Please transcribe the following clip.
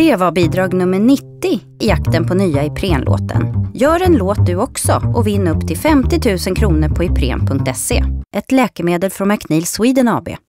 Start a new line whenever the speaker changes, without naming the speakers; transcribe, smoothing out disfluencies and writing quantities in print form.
Det var bidrag nummer 90 i jakten på nya Ipren-låten. Gör en låt du också och vinn upp till 50 000 kronor på ipren.se. Ett läkemedel från McNeil Sweden AB.